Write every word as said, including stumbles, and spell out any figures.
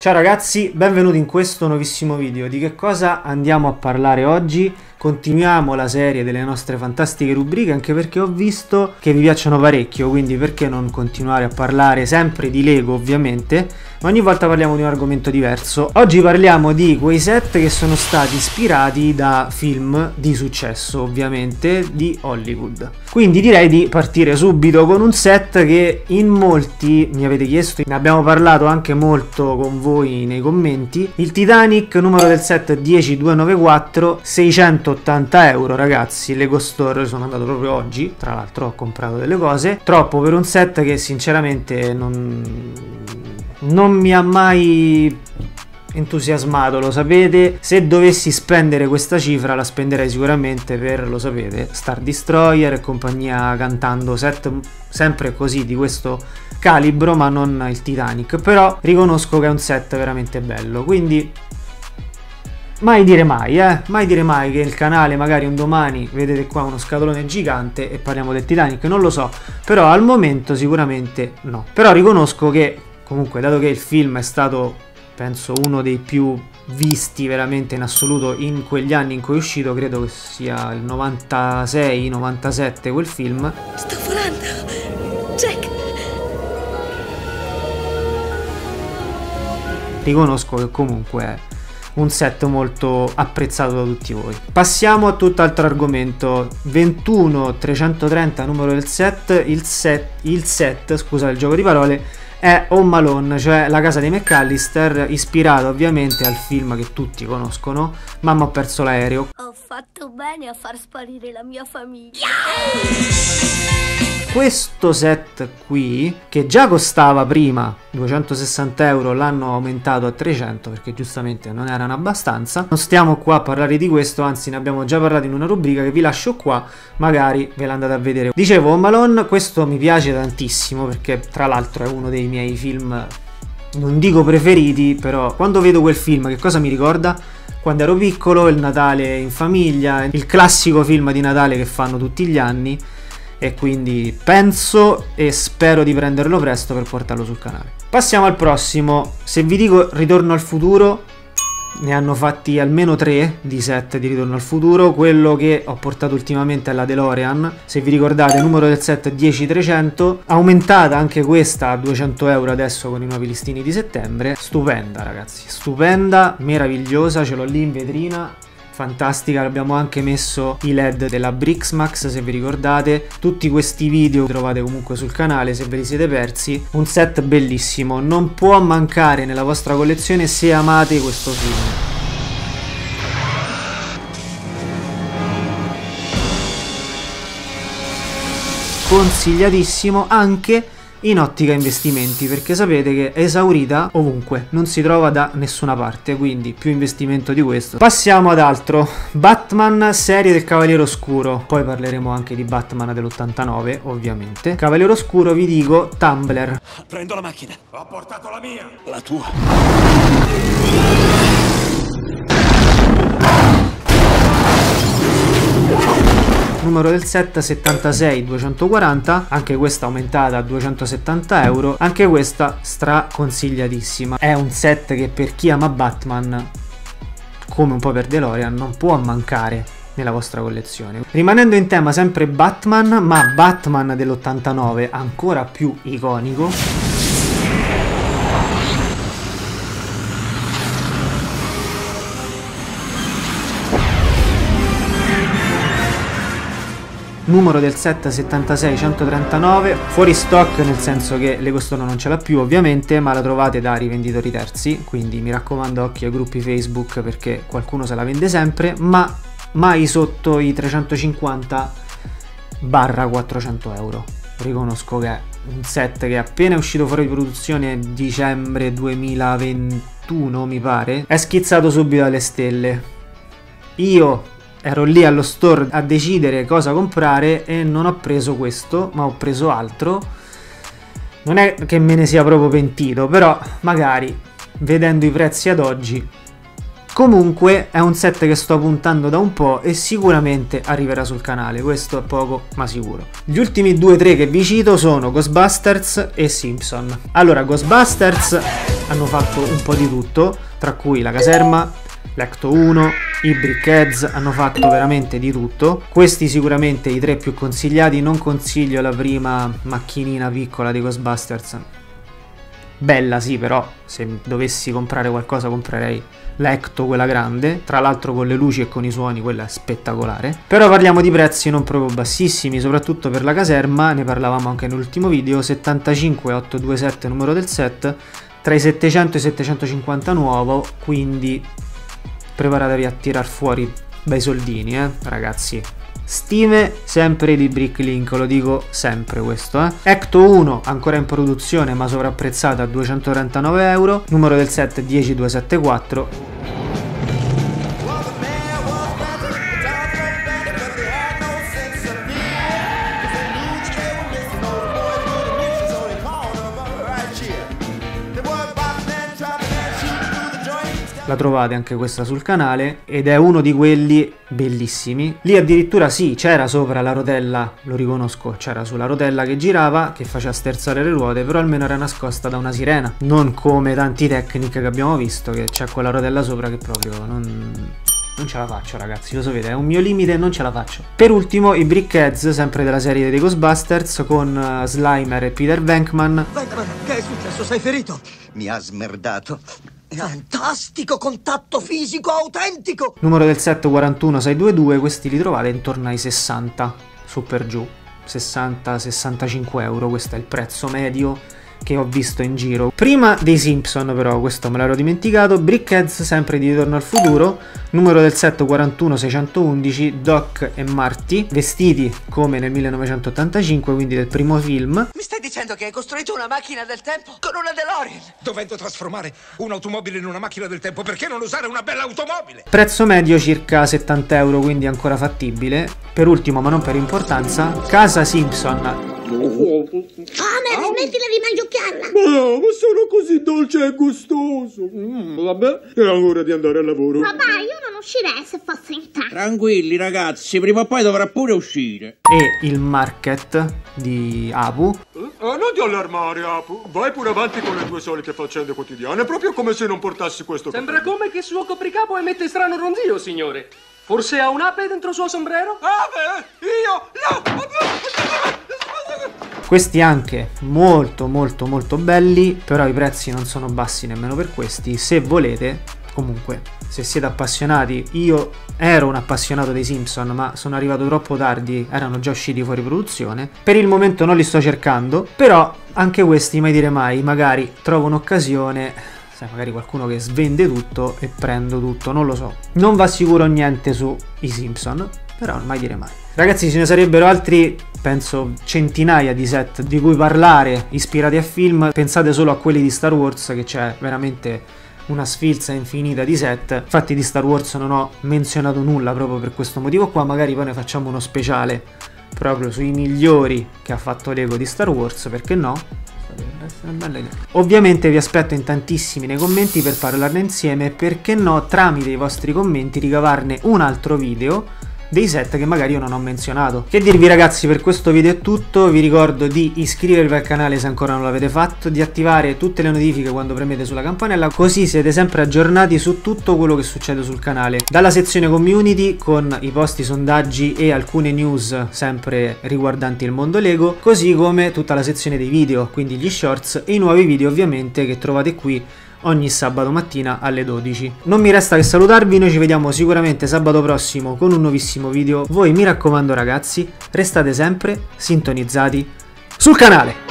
Ciao ragazzi, benvenuti in questo nuovissimo video. Di che cosa andiamo a parlare oggi? Continuiamo la serie delle nostre fantastiche rubriche, anche perché ho visto che vi piacciono parecchio, quindi perché non continuare a parlare sempre di Lego ovviamente, ma ogni volta parliamo di un argomento diverso. Oggi parliamo di quei set che sono stati ispirati da film di successo, ovviamente, di Hollywood. Quindi direi di partire subito con un set che in molti mi avete chiesto, ne abbiamo parlato anche molto con voi nei commenti, il Titanic, numero del set dieci due nove quattro, seicentottanta euro ragazzi. Lego Store, sono andato proprio oggi, tra l'altro ho comprato delle cose, troppo per un set che sinceramente non, non mi ha mai entusiasmato, lo sapete. Se dovessi spendere questa cifra la spenderei sicuramente per, lo sapete, Star Destroyer e compagnia cantando, set sempre così di questo calibro, ma non il Titanic. Però riconosco che è un set veramente bello, quindi mai dire mai, eh, mai dire mai che il canale magari un domani vedete qua uno scatolone gigante e parliamo del Titanic, non lo so, però al momento sicuramente no. Però riconosco che comunque, dato che il film è stato, penso, uno dei più visti veramente in assoluto in quegli anni in cui è uscito, credo che sia il novantasei novantasette quel film. Sto volando, Jack. Riconosco che comunque è un set molto apprezzato da tutti voi. Passiamo a tutt'altro argomento. Ventuno trecentotrenta numero del set. Il set, il set, scusate il gioco di parole, è Home Alone, cioè la casa dei McAllister, ispirato ovviamente al film che tutti conoscono, Mamma ho perso l'aereo. Ho fatto bene a far sparire la mia famiglia. Questo set qui, che già costava prima duecentosessanta euro, l'hanno aumentato a trecento perché giustamente non erano abbastanza. Non stiamo qua a parlare di questo, anzi ne abbiamo già parlato in una rubrica che vi lascio qua, magari ve l'andate a vedere. Dicevo, Home Alone, questo mi piace tantissimo perché tra l'altro è uno dei miei film, non dico preferiti, però quando vedo quel film che cosa mi ricorda? Quando ero piccolo, il Natale in famiglia, il classico film di Natale che fanno tutti gli anni. E quindi penso e spero di prenderlo presto per portarlo sul canale. Passiamo al prossimo. Se vi dico Ritorno al futuro, ne hanno fatti almeno tre di set di Ritorno al futuro. Quello che ho portato ultimamente è la DeLorean, se vi ricordate, numero del set dieci trecento, aumentata anche questa a duecento euro adesso con i nuovi listini di settembre. Stupenda ragazzi, stupenda, meravigliosa, ce l'ho lì in vetrina. Fantastica, abbiamo anche messo i led della Brixmax, se vi ricordate. Tutti questi video li trovate comunque sul canale se ve li siete persi. Un set bellissimo, non può mancare nella vostra collezione se amate questo film. Consigliatissimo anche in ottica investimenti, perché sapete che è esaurita ovunque, non si trova da nessuna parte, quindi più investimento di questo. Passiamo ad altro. Batman, serie del Cavaliere Oscuro, poi parleremo anche di Batman dell'ottantanove ovviamente. Cavaliere Oscuro, vi dico Tumbler. Prendo la macchina. Ho portato la mia. La tua. Numero del set settantasei duecentoquaranta, anche questa aumentata a duecentosettanta euro, anche questa straconsigliatissima. È un set che per chi ama Batman, come un po' per DeLorean, non può mancare nella vostra collezione. Rimanendo in tema sempre Batman, ma Batman dell'ottantanove ancora più iconico. Numero del set settantasei centotrentanove, fuori stock nel senso che Lego Store non ce l'ha più ovviamente, ma la trovate da rivenditori terzi, quindi mi raccomando occhio ai gruppi Facebook perché qualcuno se la vende sempre, ma mai sotto i trecentocinquanta quattrocento euro. Riconosco che è un set che appena è uscito fuori di produzione dicembre duemilaventuno mi pare, è schizzato subito alle stelle. Io ero lì allo store a decidere cosa comprare e non ho preso questo, ma ho preso altro. Non è che me ne sia proprio pentito, però magari vedendo i prezzi ad oggi Comunque è un set che sto puntando da un po' e sicuramente arriverà sul canale, questo è poco ma sicuro. Gli ultimi due tre che vi cito sono Ghostbusters e Simpson. Allora, Ghostbusters hanno fatto un po' di tutto, tra cui la caserma, l'Ecto uno, i Brickheads, hanno fatto veramente di tutto. Questi sicuramente i tre più consigliati. Non consiglio la prima macchinina piccola di Ghostbusters, bella sì, però se dovessi comprare qualcosa comprerei l'Ecto, quella grande, tra l'altro con le luci e con i suoni, quella è spettacolare. Però parliamo di prezzi non proprio bassissimi, soprattutto per la caserma, ne parlavamo anche nell'ultimo video, settantacinque ottocentoventisette numero del set, tra i settecento e i settecentocinquanta nuovo, quindi preparatevi a tirar fuori bei soldini, eh ragazzi. Stime sempre di Bricklink, lo dico sempre questo, eh. Ecto uno ancora in produzione ma sovrapprezzata a duecentotrentanove euro, numero del set dieci duecentosettantaquattro. La trovate anche questa sul canale ed è uno di quelli bellissimi. Lì addirittura sì, c'era sopra la rotella, lo riconosco, c'era sulla rotella che girava, che faceva sterzare le ruote, però almeno era nascosta da una sirena, non come tanti Technic che abbiamo visto, che c'è quella rotella sopra che proprio non... non ce la faccio, ragazzi, lo sapete, è un mio limite, non ce la faccio. Per ultimo i Brickheads, sempre della serie dei Ghostbusters, con uh, Slimer e Peter Venkman. Venkman, che è successo? Sei ferito? Mi ha smerdato. Fantastico, contatto fisico autentico! Numero del set quarantuno seicentoventidue, questi li trovate intorno ai sessanta, su per giù, sessanta sessantacinque euro, questo è il prezzo medio che ho visto in giro. Prima dei Simpson però, questo me l'ero dimenticato, Brickheads sempre di Ritorno al Futuro, numero del set quarantuno seicentoundici, Doc e Marty, vestiti come nel millenovecentottantacinque, quindi del primo film. Mi stai dicendo che hai costruito una macchina del tempo con una DeLorean? Dovendo trasformare un'automobile in una macchina del tempo, perché non usare una bella automobile? Prezzo medio circa settanta euro, quindi ancora fattibile. Per ultimo, ma non per importanza, Casa Simpson. Fame, smettila di mangiucchiarla! Ma, ma sono così dolce e gustoso. Mm, vabbè, è ora di andare al lavoro. Papà, io non uscirei se fossi in te. Tranquilli ragazzi, prima o poi dovrà pure uscire. E il Market di Apu. Eh, non ti allarmare, Apu. Vai pure avanti con le tue solite faccende quotidiane, proprio come se non portassi questo Sembra cappello. come che il suo copricapo emette strano ronzio, signore. Forse ha un'ape dentro il suo sombrero? Ape? Io? No! Questi anche molto molto molto belli, però i prezzi non sono bassi nemmeno per questi. Se volete, comunque, se siete appassionati, io ero un appassionato dei Simpson ma sono arrivato troppo tardi, erano già usciti fuori produzione, per il momento non li sto cercando, però anche questi mai dire mai, magari trovo un'occasione, sai, magari qualcuno che svende tutto e prendo tutto, non lo so, non vi assicuro niente sui Simpson, però mai dire mai. Ragazzi, ce ne sarebbero altri, penso centinaia di set di cui parlare ispirati a film. Pensate solo a quelli di Star Wars, che c'è veramente una sfilza infinita di set. Infatti di Star Wars non ho menzionato nulla proprio per questo motivo qua, magari poi ne facciamo uno speciale proprio sui migliori che ha fatto Lego di Star Wars, perché no? Una bella idea. Ovviamente vi aspetto in tantissimi nei commenti per parlarne insieme e, perché no, tramite i vostri commenti ricavarne un altro video dei set che magari io non ho menzionato. Che dirvi, ragazzi, per questo video è tutto. Vi ricordo di iscrivervi al canale se ancora non l'avete fatto, di attivare tutte le notifiche quando premete sulla campanella, così siete sempre aggiornati su tutto quello che succede sul canale, dalla sezione community con i post, i sondaggi e alcune news sempre riguardanti il mondo Lego, così come tutta la sezione dei video, quindi gli shorts e i nuovi video ovviamente che trovate qui ogni sabato mattina alle dodici. Non mi resta che salutarvi, noi ci vediamo sicuramente sabato prossimo con un nuovissimo video. Voi, mi raccomando ragazzi, restate sempre sintonizzati sul canale.